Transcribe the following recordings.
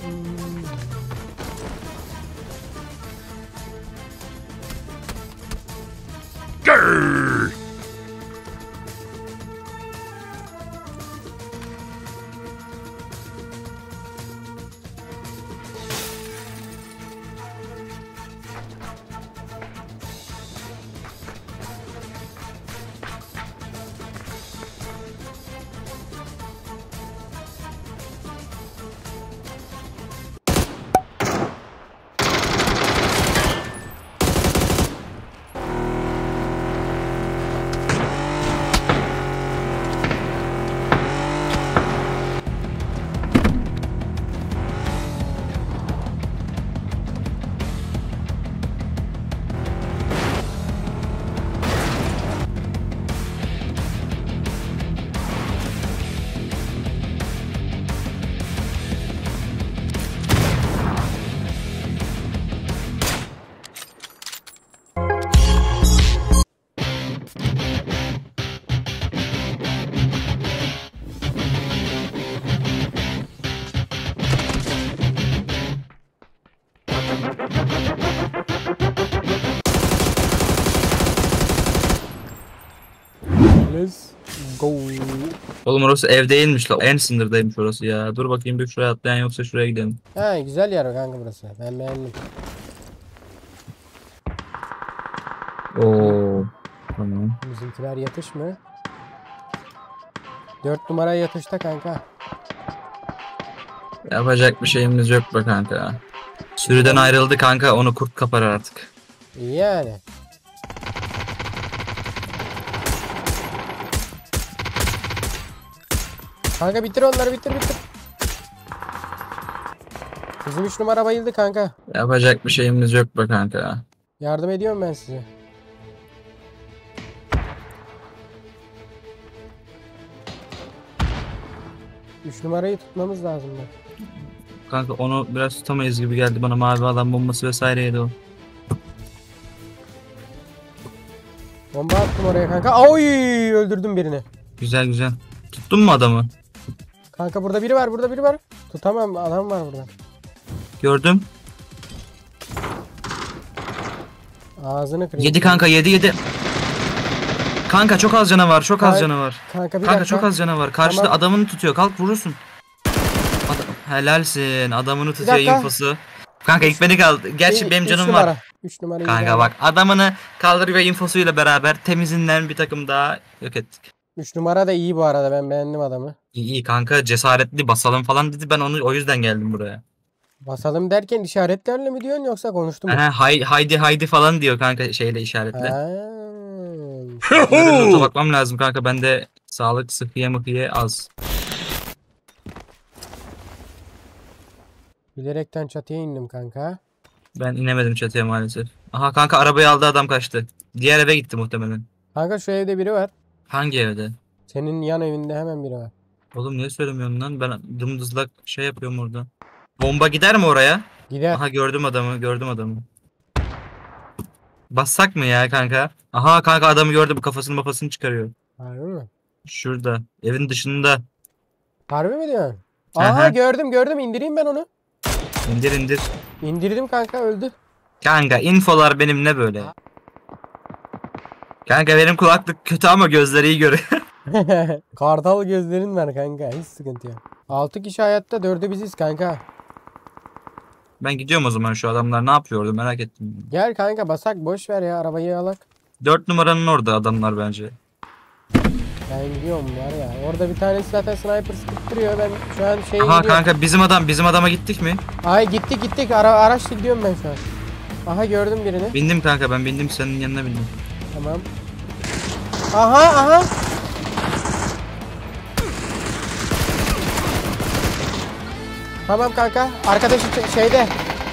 Grrr. Let's go. Oğlum orası ev değilmiş la. En sınırdaymış orası ya. Dur bakayım bir şuraya atlayan yoksa şuraya gidelim. Ha, güzel yer kanka burası. Ben beğendim. Oo. Tamam. Bizimkiler yatış mı? 4 numara yatışta kanka. Yapacak bir şeyimiz yok be kanka. Sürüden ayrıldı kanka, onu kurt kapar artık. İyi yani. Kanka bitir onları, bitir. Bizim 3 numara bayıldı kanka. Yapacak bir şeyimiz yok be kanka. Yardım ediyorum ben size. Üç numarayı tutmamız lazım da. Kanka onu biraz tutamayız gibi geldi bana, mavi alan bombası vesaireydi o. Bomba attım oraya kanka. Oy, öldürdüm birini. Güzel güzel. Tuttun mu adamı? Kanka burada biri var. Tutamam, adam var burada. Gördüm. Ağzını kırayım. Yedi kanka, yedi. Kanka çok az canavar, çok az canavar. Kanka bir Kanka dakika. çok az canavar. Karşıda Tamam. adamını tutuyor. Kalk vurursun. Helalsin. Adamını tutuyor dakika. infosu. Kanka ilk beni kaldı. Gerçi benim canım var. 3 numara. Kanka bak, adamını kaldırıyor infosuyla beraber temizinden bir takım daha yok ettik. 3 numara da iyi bu arada, ben beğendim adamı. İyi kanka, cesaretli, basalım falan dedi, ben onu o yüzden geldim buraya. Basalım derken işaretlerle mi diyorsun yoksa konuştu mu? Haydi falan diyor kanka, şeyle işaretle. Ha. Nota bakmam lazım kanka, bende sağlık sıhhiye mıhhiye az. Bilerekten çatıya indim kanka. Ben inemedim çatıya maalesef. Aha kanka, arabayı aldı adam, kaçtı. Diğer eve gitti muhtemelen. Kanka şu evde biri var. Hangi evde? Senin yan evinde hemen biri var. Oğlum niye söylemiyorsun lan? Ben dımdızlak şey yapıyorum orada. Bomba gider mi oraya? Gider. Aha gördüm adamı. Bassak mı ya kanka? Aha kanka, adamı gördüm, kafasını çıkarıyor. Harbi mi? Şurada, evin dışında. Harbi mi diyorsun? Aha. Aha, gördüm, indireyim ben onu. İndir. İndirdim kanka, öldü. Kanka infolar benim ne böyle? Kanka benim kulaklık kötü ama gözleri iyi görüyor. Kartal gözlerin var kanka, hiç sıkıntı yok. 6 kişi hayatta, 4'ü biziz kanka. Ben gidiyorum o zaman, şu adamlar ne yapıyordu merak ettim. Gel kanka, basak, boş ver ya, arabayı alak. 4 numaranın orada adamlar bence. Ben gidiyorum var ya, orada bir tanesi zaten sniper sıkıttırıyor, ben şu an şeye Aha gidiyorum. kanka, bizim adama gittik mi? Ay gittik, araçla gidiyorum ben şu an. Aha, gördüm birini. Bindim kanka, ben bindim, senin yanına bindim. Tamam. Aha. Tamam kanka, arkadaşı şeyde.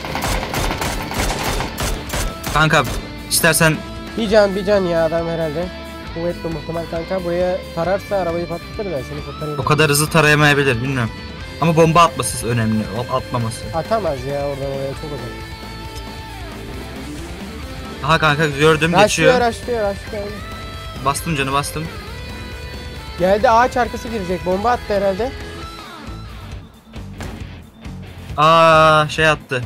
Kanka istersen Bir can ya adam herhalde. Kuvvetli muhtemel kanka, buraya tararsa arabayı patlatır da seni kurtarayım. o kadar hızlı tarayamayabilir, bilmiyorum. Ama bomba atması önemli, atmaması. Atamaz ya, oradan oraya çok uzak. Aha kanka gördüm, geçiyor. Raşlıyor. Bastım canı, bastım. Geldi, ağaç arkası girecek, bomba attı herhalde. Şey attı.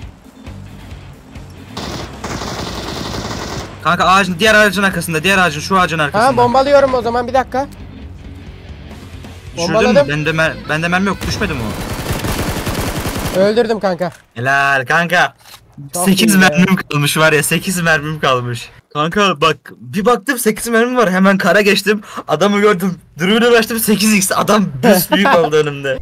Kanka ağacın, diğer ağacın arkasında, diğer ağacın, şu ağacın arkasında. Ha, bombalıyorum o zaman, bir dakika. Düşürdün mü? bombaladım. Bende mermi yok. Düşmedi mi o? Öldürdüm kanka. Helal kanka. Çok 8 iyi be. mermim kalmış var ya, 8 mermim kalmış. Kanka bak, bir baktım 8 mermim var, hemen kara geçtim. Adamı gördüm. Dürbünü açtım, 8x, adam büyük oldu önümde.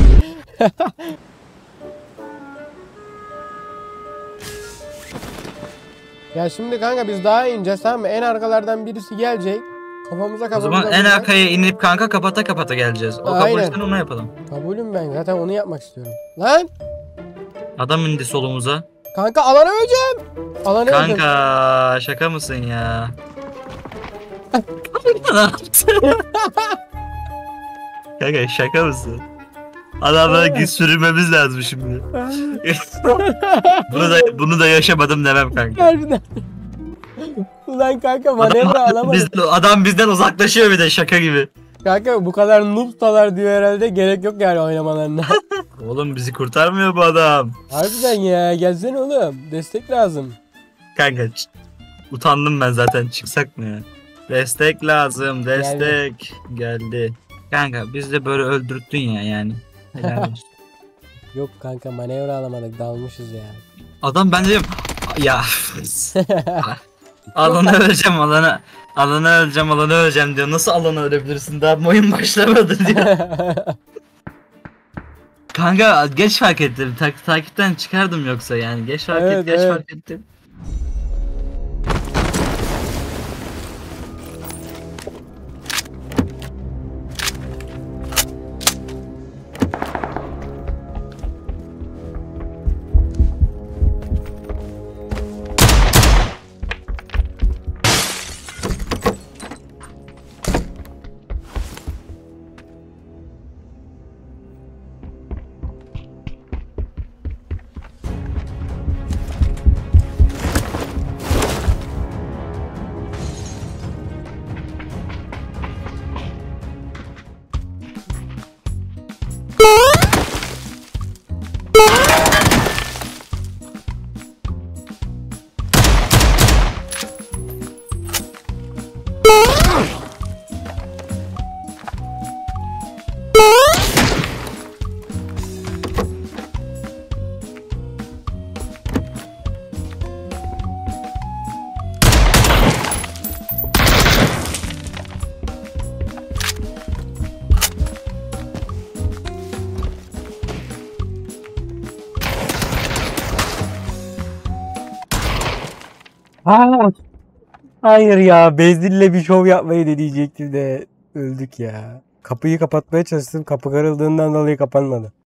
Ya şimdi kanka biz daha ineceğiz, tamam mı? En arkalardan birisi gelecek. O zaman en vuracak. arkaya inip kanka kapata kapata geleceğiz. O Aynen. kabulsten onu yapalım. Kabulüm ben, zaten onu yapmak istiyorum. Lan Adam indi solumuza. kanka, alana öleceğim. Alana öldüm. Kanka şaka mısın ya? Ne yaptın? Kanka şaka mısın? Adamlara git sürünmemiz lazım şimdi. bunu da yaşamadım demem kanka. Harbiden. Ulan kanka, manevra alamadım. Adam bizden uzaklaşıyor bir de, şaka gibi. Kanka bu kadar noob'talar diyor herhalde, gerek yok yani oynamalarına. Oğlum bizi kurtarmıyor bu adam. Harbiden ya, gelsene oğlum. Destek lazım. Kanka utandım ben zaten, çıksak mı ya? Destek lazım, destek. Geldi. Kanka biz de böyle öldürttün ya yani. Helal olsun. Yok kanka, manevra alamadık, dalmışız ya. Adam, ben diyorum ya alana öleceğim, alana öleceğim diyor. Nasıl alana ölebilirsin, daha oyun başlamadı diyor. Kanka geç fark ettim. Takipten çıkardım yoksa yani. Geç fark ettim. Hayır ya, Bezdil'le bir şov yapmayı deneyecektim de öldük ya. Kapıyı kapatmaya çalıştım, kapı kırıldığından dolayı kapanmadı.